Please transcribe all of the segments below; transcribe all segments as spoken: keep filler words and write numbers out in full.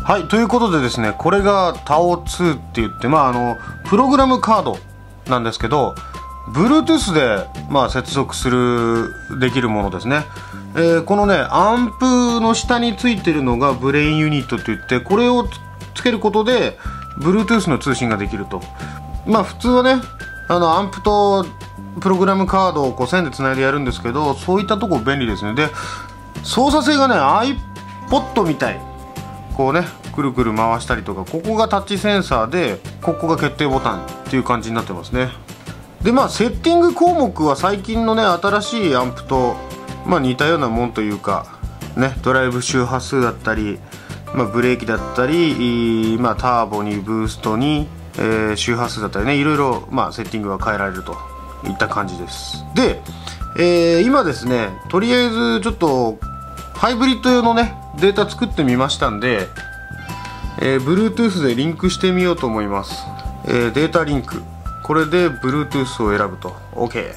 はい、ということでですね、これが タオツー って言って、まあ、あのプログラムカードなんですけど、 Bluetooth で、まあ、接続するできるものですね。えー、このねアンプの下についてるのがブレインユニットといって、これをつけることで Bluetooth の通信ができると。まあ普通はね、あのアンプとプログラムカードをこう線でつないでやるんですけど、そういったとこ便利ですね。で、操作性がね iPod みたい、こうねくるくる回したりとか、ここがタッチセンサーで、ここが決定ボタンっていう感じになってますね。で、まあセッティング項目は最近のね新しいアンプと、まあ、似たようなもんというかね、ドライブ周波数だったり、まあ、ブレーキだったり、まあ、ターボにブーストに、えー、周波数だったりね、いろいろ、まあ、セッティングが変えられるといった感じです。で、えー、今ですね、とりあえずちょっとハイブリッド用のねデータ作ってみましたんで、えー、Bluetooth でリンクしてみようと思います。えー、データリンク、これで Bluetooth を選ぶと OK。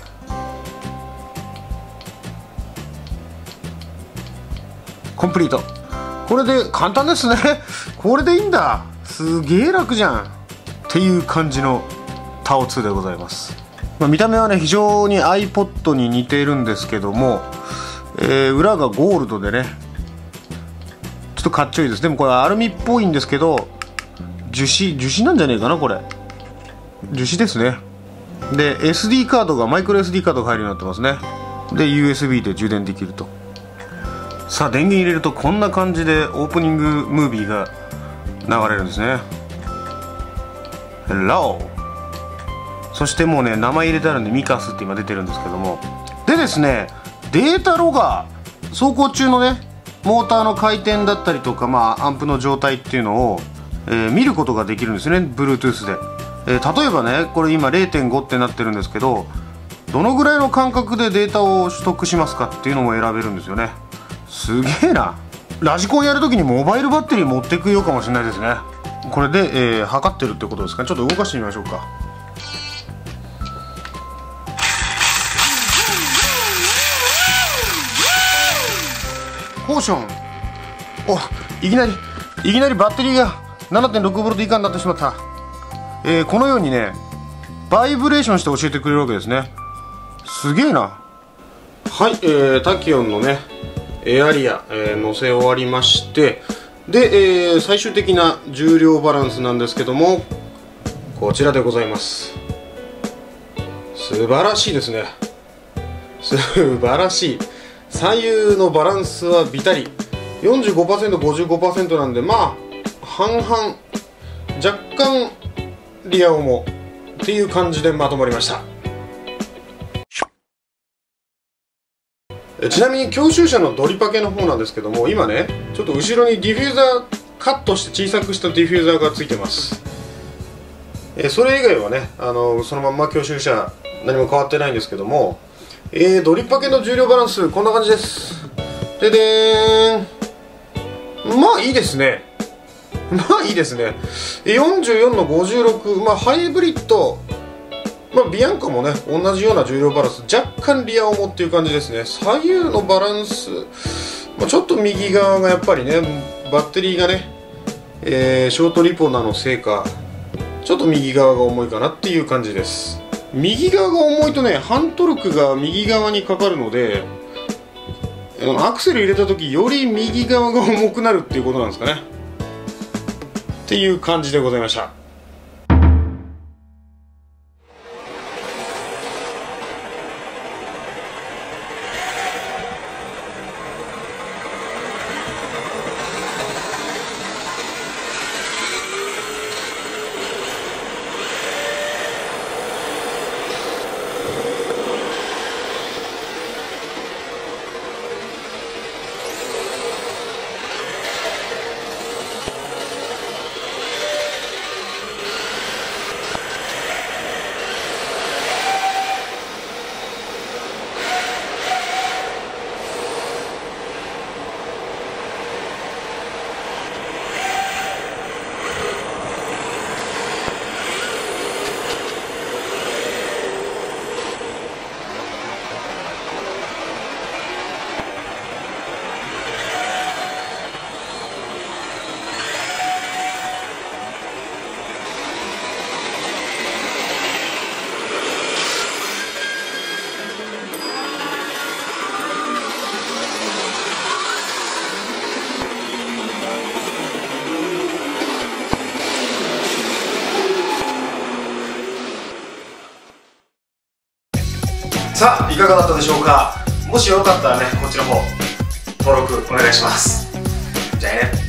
コンプリート。これで簡単ですねこれでいいんだ、すげえ楽じゃんっていう感じの タオツー でございます。まあ、見た目はね非常に iPod に似ているんですけども、えー、裏がゴールドでねちょっとかっちょいいです。でもこれアルミっぽいんですけど、樹脂樹脂なんじゃねえかな、これ樹脂ですね。で エスディー カードが、マイクロ エスディー カードが入るようになってますね。で ユーエスビー で充電できると。さあ電源入れるとこんな感じでオープニングムービーが流れるんですね。 Hello。 そしてもうね名前入れてあるんでミカスって今出てるんですけども、でですね、データロガー、走行中のねモーターの回転だったりとか、まあ、アンプの状態っていうのを、えー、見ることができるんですね Bluetooth で。えー、例えばねこれ今 れいてんご ってなってるんですけど、どのぐらいの間隔でデータを取得しますかっていうのも選べるんですよね。すげえな。ラジコンやるときにモバイルバッテリー持ってくようかもしれないですね。これで、えー、測ってるってことですかね。ちょっと動かしてみましょうか。ポーション、お、いきなりいきなりバッテリーが ななてんろくボルト 以下になってしまった。えー、このようにねバイブレーションして教えてくれるわけですね。すげえな。はい、えー、タキオンのねエアリア、えー、乗せ終わりまして、で、えー、最終的な重量バランスなんですけども、こちらでございます。素晴らしいですね。素晴らしい。左右のバランスはビタリ よんじゅうごパーセント、ごじゅうごパーセント なんで、まあ半々、若干リア重っていう感じでまとまりました。ちなみに教習車のドリパケの方なんですけども、今ねちょっと後ろにディフューザーカットして小さくしたディフューザーがついてます。えそれ以外はねあのそのまんま教習車何も変わってないんですけども、えー、ドリパケの重量バランスこんな感じです。ででーん、まあいいですね。まあいいですね。よんじゅうよんのごじゅうろく、まあハイブリッド、まあ、ビアンカもね同じような重量バランス、若干リア重っていう感じですね。左右のバランス、まあ、ちょっと右側がやっぱりねバッテリーがね、えー、ショートリポナのせいかちょっと右側が重いかなっていう感じです。右側が重いとね反トルクが右側にかかるので、アクセル入れた時より右側が重くなるっていうことなんですかねっていう感じでございました。 さあいかがだったでしょうか。もしよかったらねこっちの方登録お願いします。じゃあね。